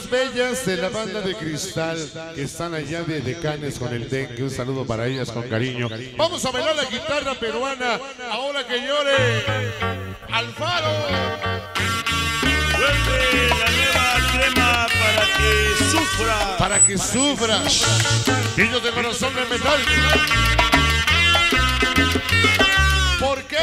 más bellas de la banda de Cristal que están allá de Decanes con el dengue. Un saludo para ellas con cariño. Vamos a bailar la guitarra peruana. Ahora que llore Alfaro. Vuelve la nueva crema para que sufra. Para que sufras. Niños de corazón de metal. ¿Por qué?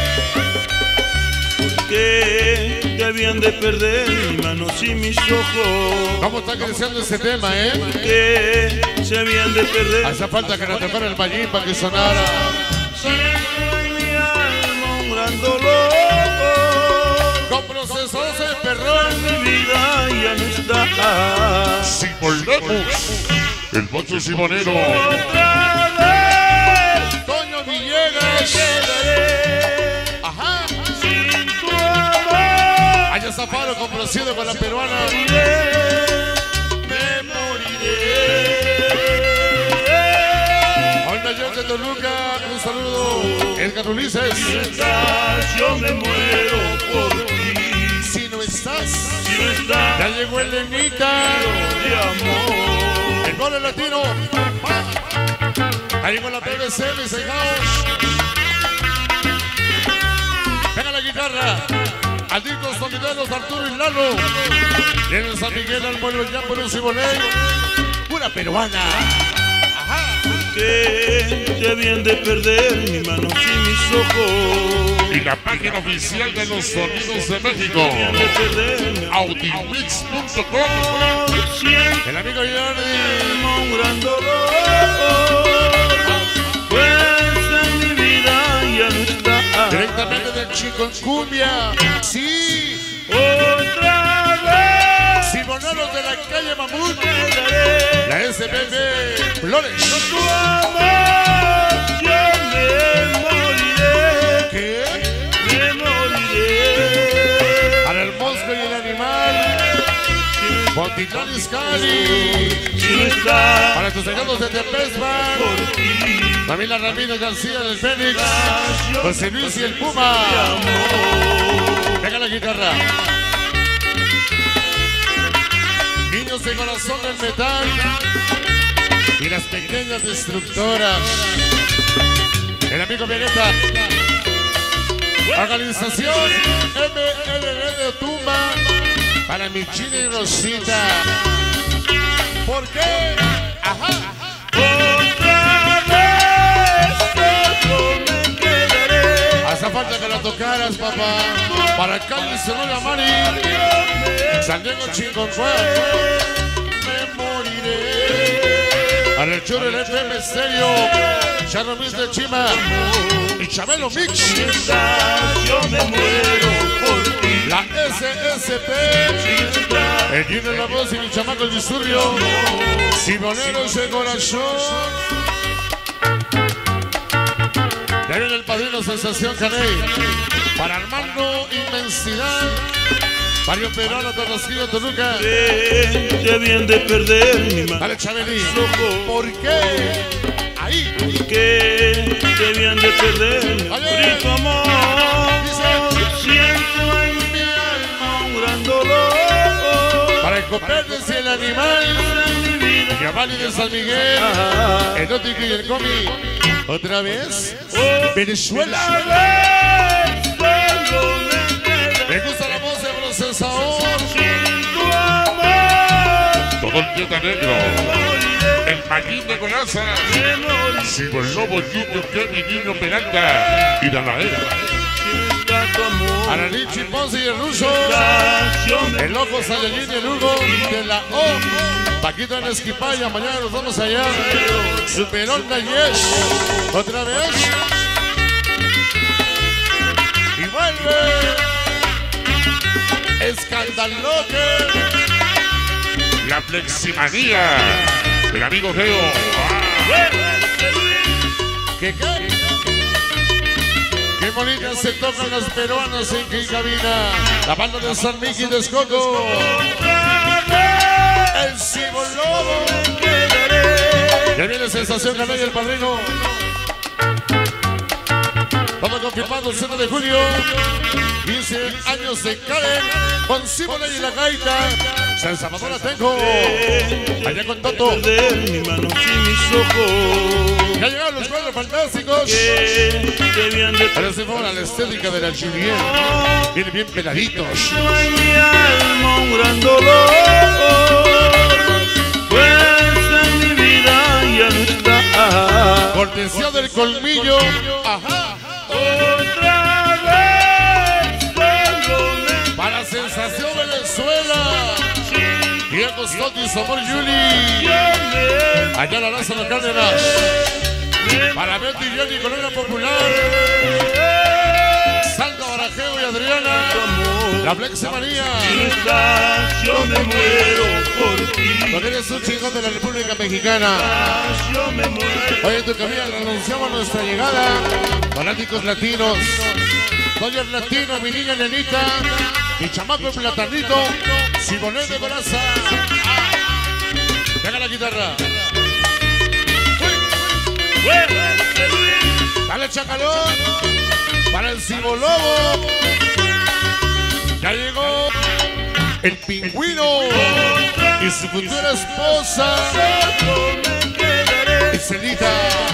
Que debían de perder mis manos y mis ojos. ¿Cómo está creciendo ese tema, Que se habían de perder. Hace falta que nos tocara el ballín para que sonara. Siento en mi alma un gran dolor. Con procesos de perrón. Mi vida ya no está. Si volvemos, el Bocho Simonero. Otra vez Toño Villegas. quedaré Ajá. sin tu amor. Allá Zafaro complacido con la peruana. Me moriré. Onda yo de Toluca, un saludo. Edgar Ulises. Si estás, yo me muero por ti. Si no estás, Si no estás, ya llegó el Lenita. de amor. El gol latino. Ahí llegó la PBC, mis hijados. Venga la guitarra. Aldicos, Sonideros, Arturo y Lalo. Viene San Miguel al vuelo ya por un Siboney. Pura peruana. Que debían de perder mis manos y mis ojos. Y la página oficial de los Sonidos de México, Debían de perder audimix.com. siempre El amigo Jordi. un gran dolor. Pues en mi vida ya no está. Directamente del Chico en Cumbia. Sí. Otra vez Simoneros de la calle Mamut. quedaré. La SPB Flores. Tu amor, yo me moriré. ¿Qué? Me moriré. Para el Mosco y el Animal. Pontitlán Iscali. Si no estás Para tus señores de Tepesman. por ti, Camila Ramírez García del Fénix. José Luis y el Puma. Venga la guitarra. Niños de corazón del metal. Y las pequeñas destructoras. El amigo Violeta. Organización MLN de Tumba. Para mi China y Rosita. ¿Por qué? Ajá. otra vez solo me quedaré. Hace falta que la tocaras, papá. Para Cali, Sonora, Mari. San Diego, Chinconcuá. Me moriré. Para el Churro, el FM Estéreo. Charro Mix de Chima. Y Chabelo Mix. Si estás, yo me muero por ti. La SSP. Si no estás, El Gino La Voz y mi chamaco el disturbio. Simoneros de corazón. Ya viene el padrino Sensación Caney. Para Armando Inmensidad. Mario Perón, Torrosquillo, Toluca. que debían de perder mis manos Dale, Chabeli. y mis ojos. ¿Por qué? Ahí. Que debían de perder mi Oye. rico amor. Siento en mi alma un gran dolor. Para el Copernes y el Animal. En mi vida Giovanni de San Miguel. El Ótico y el Comi. ¿Otra vez? Venezuela. solo me queda Me gusta la voz de procesador. sin tu amor. Todo el dieta negro, Moriré, el Maguín de Golaza, me moriré. Sigo el Lobo Junior, Kevin Niño Peralta y Danaera. Si está tu amor, Para Richie Ponce y el Ruso. yo me El Ojo Sayayín y el Hugo de la O. Paquito en Esquipaya. Mañana nos vamos allá. Superón Dayesh. Otra vez. Y vuelve. Escandaloque. La Fleximanía, el amigo Geo. ¿Qué? Qué bonitas se tocan las peruanas en que cabina. La banda de San Miki de Escoco. El Cibo Lobo. Ya viene Sensación Canalla, el padrino. Todo confirmado el 7 de julio. 15 años de Karen. Con Simone y la gaita. San Salvador la tengo. Allá con Toto. Perder mis manos y mis ojos. Ya llegaron los Cuatro Fantásticos. Que debían de Pero se fueron a la estética de la Julien. Vienen bien peladitos. No hay mi alma un gran dolor, pues en mi vida ya no está. Cortesía del colmillo. Ajá. Otra vez solo me Para Sensación Venezuela. Diego Sotis, Amor Yuli. llames. Allá la Lázaro Cárdenas. Para Betty y Jenny, Colonia Popular. Sandra Barajeo y Adriana. La Flexe María. Yo me muero por ti. Porque eres un chingón de la República Mexicana. Yo me muero. Hoy en tu cabina le anunciamos nuestra llegada. Fanáticos latinos. Doña Latino, mi niña nenita. Mi chamaco en platanito. Simonet de Coraza. Venga la guitarra. Dale chacalón. Para el Cibolobo. Ya llegó el Pingüino y su futura esposa Iselita,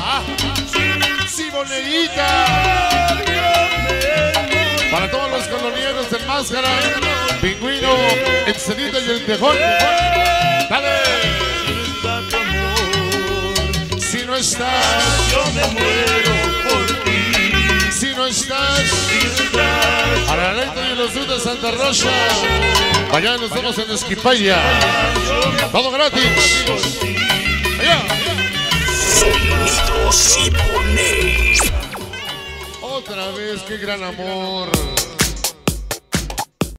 Simoneita. Para todos los colonieros de Máscara, Pingüino, Iselita y el Tejón. Dale. Si no estás, Yo me muero por ti. si no estás, a la lenta y los Dudes de Santa Rosa. Allá nos vemos en Esquipaya. Todo gratis. Allá. Sonido Simonet. Otra vez, qué gran amor.